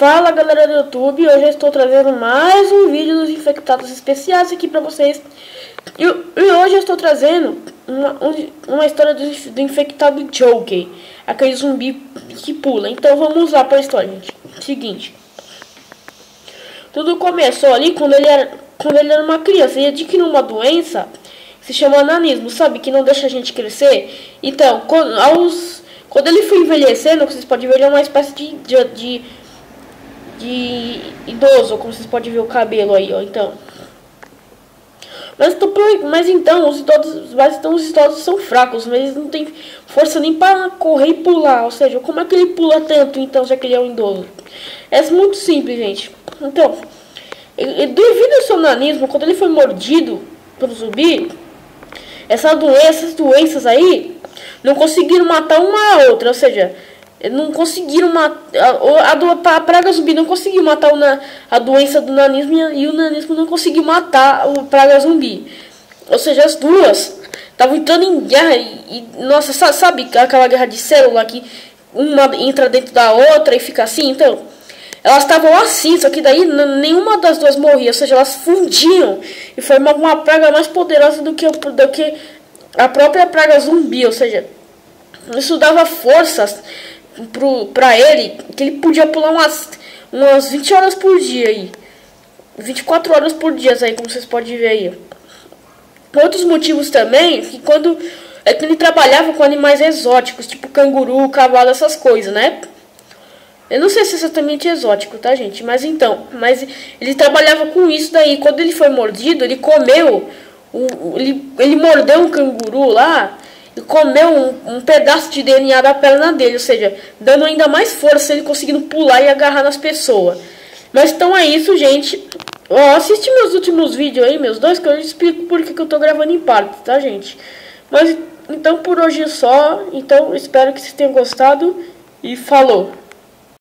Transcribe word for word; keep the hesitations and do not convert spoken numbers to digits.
Fala galera do YouTube, hoje eu estou trazendo mais um vídeo dos infectados especiais aqui pra vocês. E, e hoje eu estou trazendo uma, uma história do, do infectado Joker, aquele zumbi que pula. Então vamos lá para a história, gente. Seguinte, tudo começou ali quando ele era, quando ele era uma criança. Ele adquiriu uma doença que se chama nanismo, sabe? Que não deixa a gente crescer. Então, quando, aos, quando ele foi envelhecendo, vocês podem ver, ele é uma espécie de... de, de de idoso, como vocês podem ver o cabelo aí, ó. Então, mas, tô, mas então os idosos, mas então os idosos são fracos, mas eles não têm força nem para correr e pular. Ou seja, como é que ele pula tanto então, já que ele é um idoso? É muito simples, gente. Então, ele, devido ao seu nanismo, quando ele foi mordido pelo zumbi, essa doença, essas doenças aí não conseguiram matar uma a outra, ou seja, não conseguiram matar a, a, a praga zumbi não conseguiu matar o, a doença do nanismo e o nanismo não conseguiu matar o praga zumbi. Ou seja, as duas estavam entrando em guerra e, e nossa, sabe aquela guerra de célula que uma entra dentro da outra e fica assim? Então, elas estavam assim, só que daí nenhuma das duas morria, ou seja, elas fundiam e formavam uma praga mais poderosa do que, do que a própria praga zumbi. Ou seja, isso dava forças para ele, que ele podia pular umas, umas vinte horas por dia aí, vinte e quatro horas por dia aí, como vocês podem ver aí. Outros motivos também, que quando é que ele trabalhava com animais exóticos, tipo canguru, cavalo, essas coisas, né? Eu não sei se é exatamente exótico, tá, gente? Mas então, mas ele trabalhava com isso daí. Quando ele foi mordido, ele comeu, o, ele, ele mordeu um canguru lá e comeu um, um pedaço de D N A da perna dele, ou seja, dando ainda mais força, ele conseguindo pular e agarrar nas pessoas. Mas então é isso, gente. Ó, assiste meus últimos vídeos aí, meus dois, que eu explico por que eu tô gravando em parte, tá, gente? Mas então por hoje é só. Então espero que vocês tenham gostado e falou!